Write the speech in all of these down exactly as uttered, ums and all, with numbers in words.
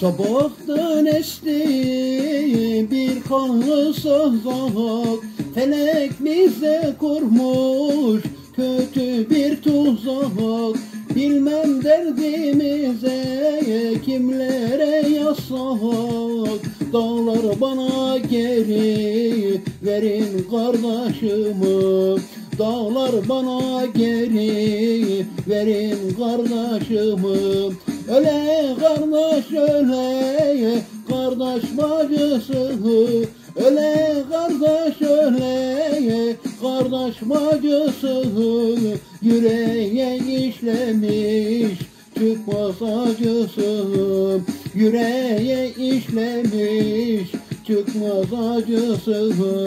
Sabahtan esti bir kanlı sazak, felek bize kurmuş kötü bir tuzak. Bilmem derdimize kimlere yazsak, dağlar bana geri verin kardeşimi. Dağlar bana geri verin kardeşimi. Öle kardeş öle, kardeş bacısı. Öle kardeş öle, kardeş bacısı. Yüreğe işlemiş çıkmaz acısı. Yüreğe işlemiş çıkmaz acısı.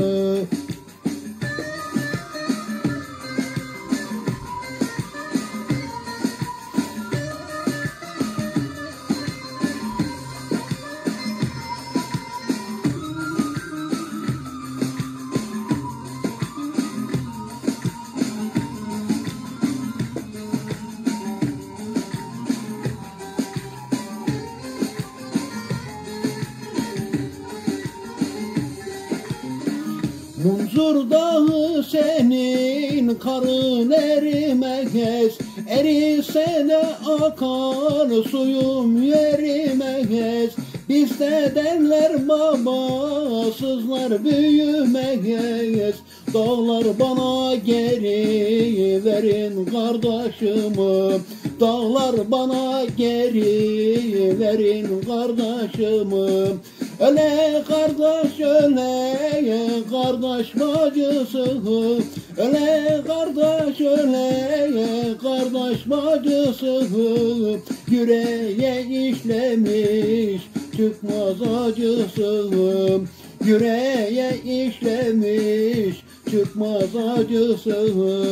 Munzur dağı senin karın erimez, erise de akar suyum yerimez. Bizde derler babasızlar büyümez. Dağlar bana geri verin kardeşimi. Dağlar bana geri verin kardeşimi. Öle kardeş öle, kardeş bacısı. Öle kardeş öle, kardeş bacısı. Yüreğe işlemiş çıkmaz acısı. Yüreğe işlemiş çıkmaz acısı.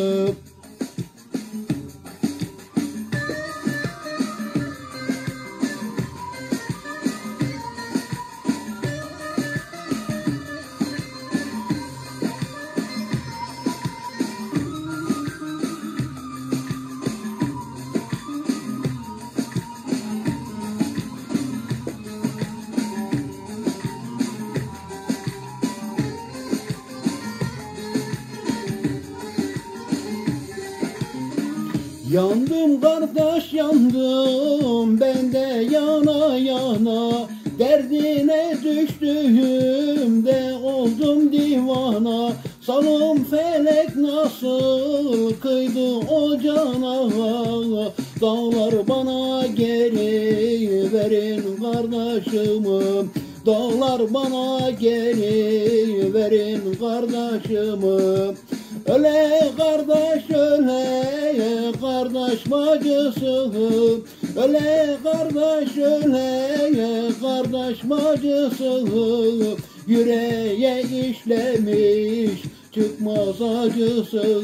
Yandım kardeş yandım, ben de yana yana. Derdine düştüğümde oldum divana. Salım felek nasıl kıydı o cana. Dağlar bana geri verin kardeşimi. Dağlar bana geri verin kardeşimi. Öle kardeş öle, kardeş bacısı. Öle kardeş öle, kardeş bacısı. Yüreğe işlemiş çıkmaz acısı.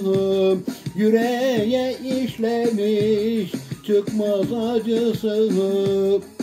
Yüreğe işlemiş çıkmaz acısı.